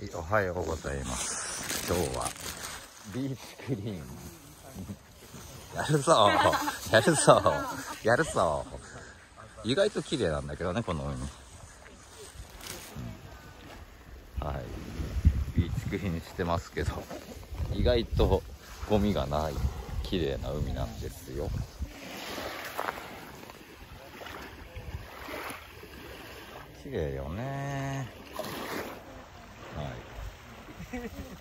おはようございます。今日はビーチクリーンやるぞやるぞやるぞ。意外と綺麗なんだけどね、この海、はい、ビーチクリーンしてますけど、意外とゴミがない綺麗な海なんですよ。綺麗よね。はい、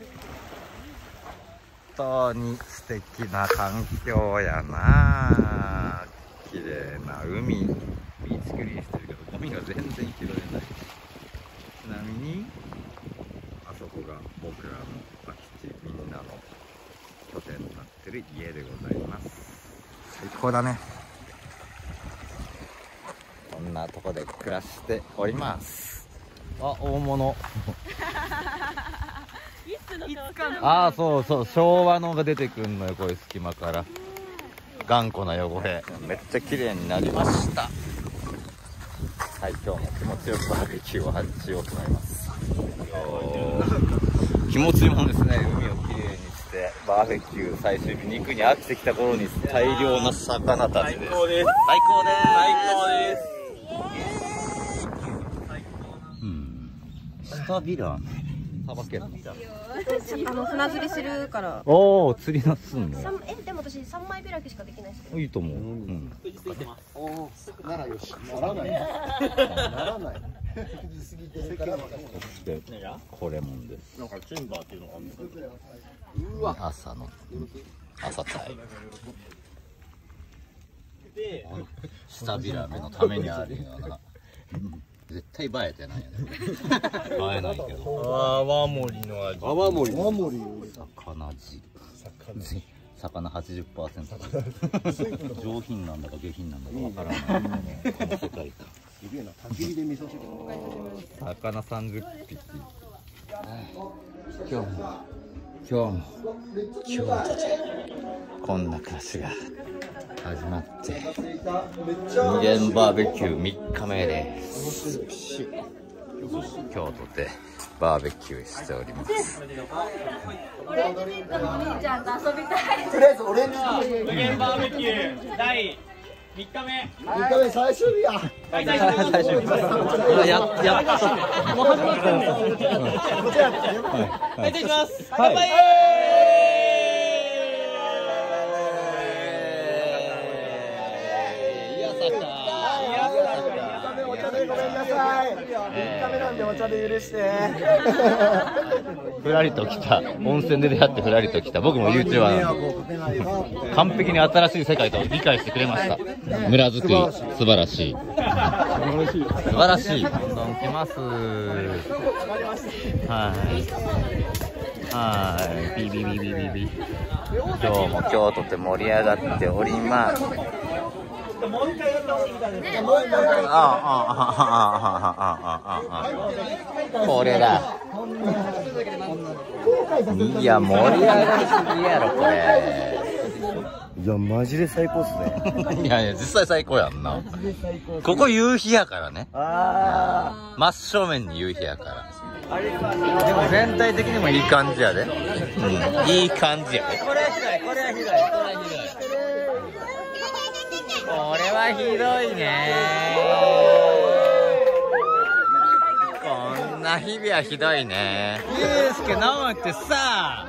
本当に素敵な環境やな。綺麗な海、ビーチクリーンしてるけどゴミが全然拾えない。ちなみにあそこが僕らの空き地、みんなの拠点になってる家でございます。最高だね。こんなとこで暮らしております。あ、大物ああ、そうそう、昭和のが出てくんのよ、こういう隙間から頑固な汚れ。めっちゃ綺麗になりました。はい、今日も気持ちよくバーベキューをしようと思います。気持ちいいもんですね。海をきれいにしてバーベキュー最終日、肉に飽きてきた頃に大量の魚たちです。最高です。最高です。下ビラさばけるの？ 船釣りするから。 おお、釣りなすんの？ でも私3枚開きしかできないですけど。 いいと思う。 おお、ならよし。ならない。ならない。すぎてるから。 で、これもんです。 なんかチェンバーっていうのがあるんですか。 うわ、朝帯。で、下ビラメのためにあるような。絶対映えてないよね。映えないけど。 泡盛の味。泡盛。 魚汁。魚 80%。上品なんだか下品なんだかわからない。この世界か。 すげえな。焚き火で味噌汁。 魚30匹。今日も京都でこんな暮らしが始まって無限バーベキュー3日目です。京都でバーベキューしております。 オレンジピンクのお兄ちゃんと遊びたい。 とりあえずオレンジ無限バーベキュー第3日目。 3日目最終日や。 開催します。 やっともう始まってんねん。 こちら開催します。乾杯。 お茶でごめんなさい。3日目なんでお茶で許して。 ふらりと来た、温泉で出会ってふらりと来た僕も YouTuber 完璧に新しい世界と理解してくれました。村づくり素晴らしい、素晴らしい。どんどん来ます。はいビビビビビビ。今日も京都で盛り上がっております。これだ。いや盛り上がりすぎやろこれ。 いやマジで最高っすね。 いやいや実際最高やんな。ここ夕日やからね。真正面に夕日やから。でも全体的にもいい感じやで。いい感じやで。これはひどいね。こんな日々はひどいね。ゆうすけ直ってさ、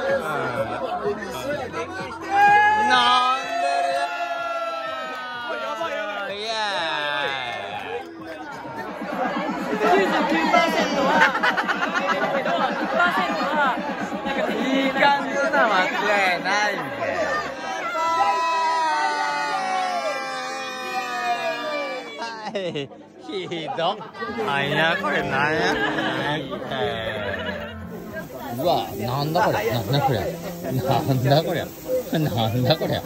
飲んでるよ。いや99%はいい感じな間違いないんで。ひど。なんやこれ、なんや。うわ、なんだこれ、なんだこれ、なんだこれ、なんだこれ。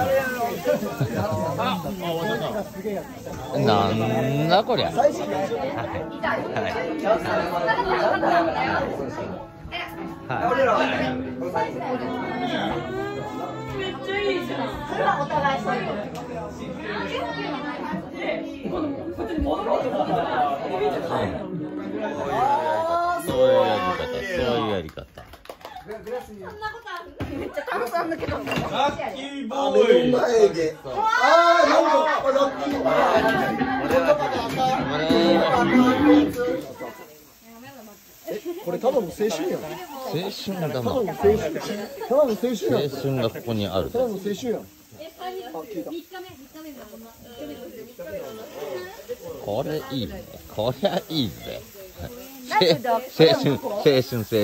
なんだこりゃ。 めっちゃいいじゃん。それはお互いそういう。 そういうやり方。 いうやり方。 そんなことある？めっちゃ楽しそうだけど。 ラッキーボ目ーイ。 の前で。ああ、なんかラッキー。これただの青春やん。 青春だもん。 ただの青春やん。 青春がここにある。 ただの青春やん。 これいいね。こりゃいいぜ。青春。 ああ、危ない危ない。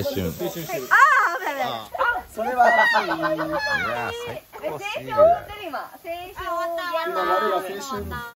それは。 いや、最高すぎる。 青春終わってる今。青春終わった。 今、我が青春。